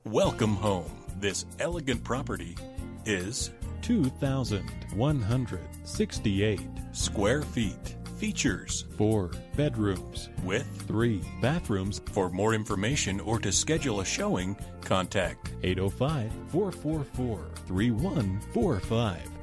Welcome home. This elegant property is 2,168 square feet. Features 4 bedrooms with 3 bathrooms. For more information or to schedule a showing, contact 805-444-3145.